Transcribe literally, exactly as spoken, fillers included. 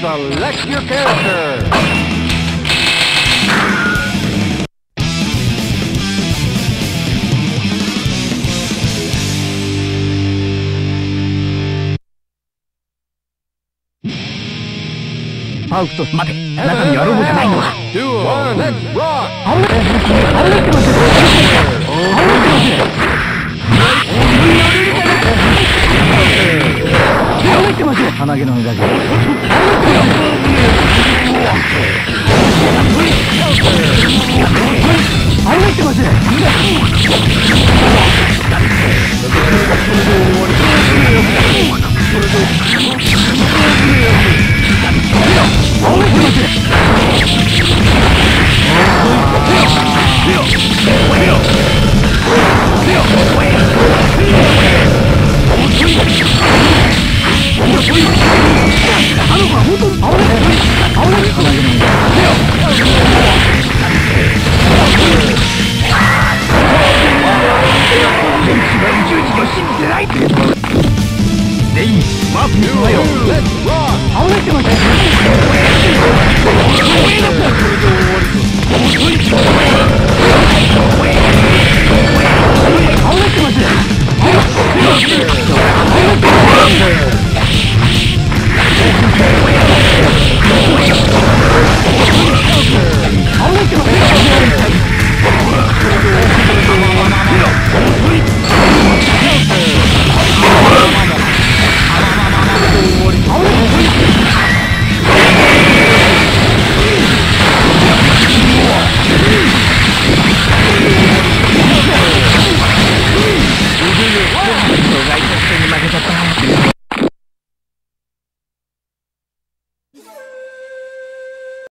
Select your character. パウクと待て、中にはロボじゃないのか。 One, let's rock! あれあれってますよ。あれってますよ。あれってますよ。鼻毛の目だけ。あれってますよ。 Let's rock!